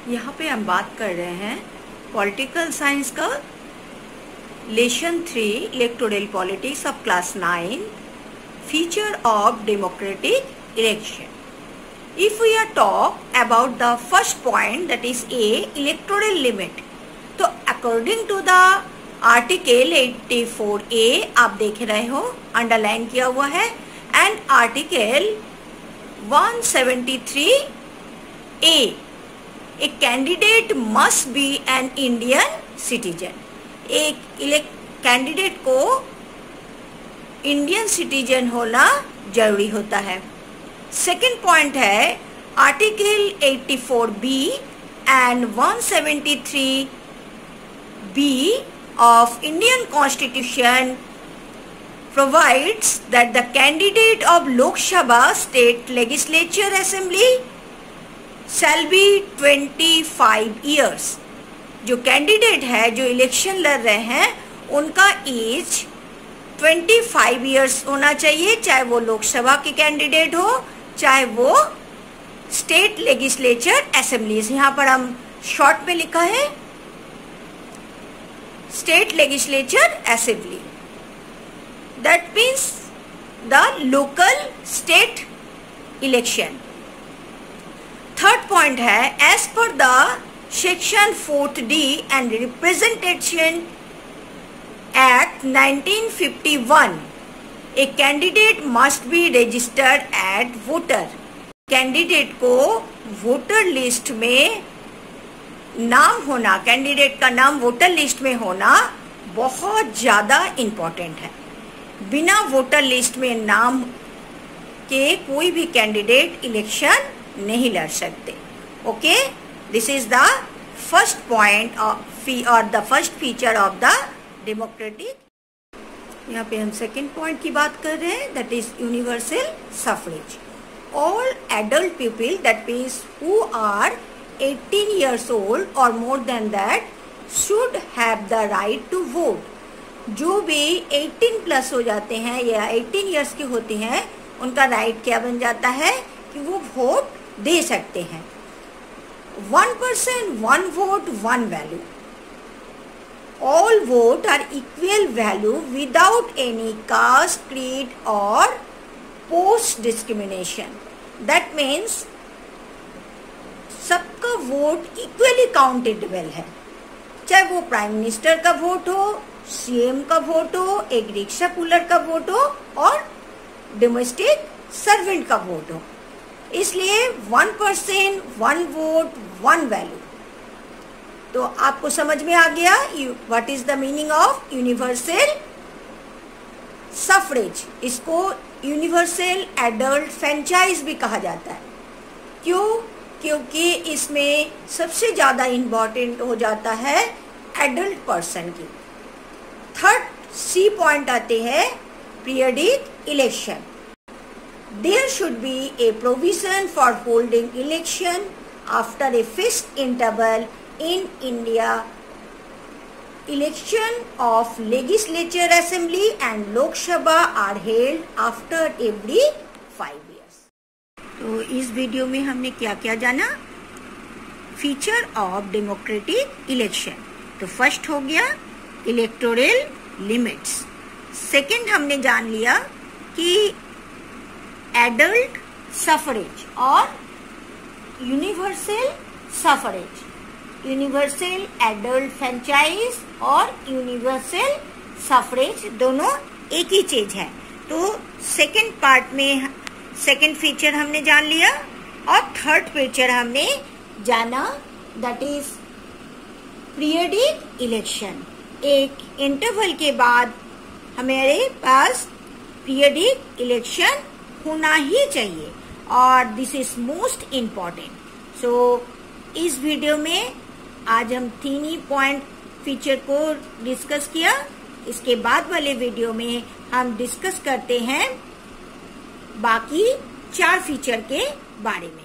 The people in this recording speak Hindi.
यहाँ पे हम बात कर रहे हैं पॉलिटिकल साइंस का lesson 3 electoral politics of class 9 feature of democratic election. If we are talk about the first point, that is a electoral limit, तो according to the article 84A आप देख रहे हो अंडरलाइन किया हुआ है and article 173A, a candidate must be an Indian citizen. एक कैंडिडेट को इंडियन सिटीजन होना जरूरी होता है. सेकेंड पॉइंट है article 84B and 173B of Indian Constitution provides that the candidate of Lok Sabha State Legislature Assembly shall be 25 years. जो कैंडिडेट है जो इलेक्शन लड़ रहे हैं उनका एज 25 इयर्स होना चाहिए, चाहे वो लोकसभा के कैंडिडेट हो चाहे वो स्टेट लेजिस्लेचर असेंबलीज. यहाँ पर हम शॉर्ट में लिखा है state legislature assembly, that means the local state election. Third point है as per the section 4D and representation act 1951 a candidate must be registered at voter. Candidate को वोटर लिस्ट में नाम होना, कैंडिडेट का नाम वोटर लिस्ट में होना बहुत ज़्यादा इम्पोर्टेंट है. बिना वोटर लिस्ट में नाम के कोई भी कैंडिडेट इलेक्शन नहीं लड़ सकते. Okay, this is the first point और the first feature of the democratic. यहाँ पे हम सेकेंड पॉइंट की बात कर रहे हैं, that is universal suffrage. All adult people, that means who are 18 years old or more than that should have the right to vote. जो भी 18 प्लस हो जाते हैं या 18 years के होते हैं उनका राइट क्या बन जाता है कि वो वोट दे सकते हैं. 1 person 1 vote 1 value. All vote are equal value without any caste, creed or post discrimination. That means सबका वोट इक्वली काउंटेबल है, चाहे वो प्राइम मिनिस्टर का वोट हो, सीएम का वोट हो, एक रिक्शा पुलर का वोट हो और डोमेस्टिक सर्वेंट का वोट हो. इसलिए 1 person 1 vote 1 value. तो आपको समझ में आ गया what is the meaning of universal suffrage. इसको यूनिवर्सल एडल्ट फ्रेंचाइज भी कहा जाता है. क्यों? क्योंकि इसमें सबसे ज़्यादा इम्पॉर्टेंट हो जाता है एडल्ट पर्सन की. थर्ड सी पॉइंट आते हैं periodic election. There should be a provision for holding election after a fixed interval in India. Election of legislature assembly and Lok Sabha are held after every 5 years. तो इस वीडियो में हमने क्या क्या जाना? Feature of democratic election. तो फर्स्ट हो गया इलेक्टोरल लिमिट्स. सेकंड हमने जान लिया कि एडल्ट सफरेज और universal suffrage, universal adult franchise और यूनिवर्सल सफरेज दोनों एक ही चीज है. तो सेकंड पार्ट में सेकंड फीचर हमने जान लिया और थर्ड फीचर हमने जाना, दैट इज पीरियडिक इलेक्शन. एक इंटरवल के बाद हमारे पास पीरियडिक इलेक्शन होना ही चाहिए और this is most important. So इस वीडियो में आज हम 3 ही पॉइंट फीचर को डिस्कस किया. इसके बाद वाले वीडियो में हम डिस्कस करते हैं बाकी 4 फीचर के बारे में.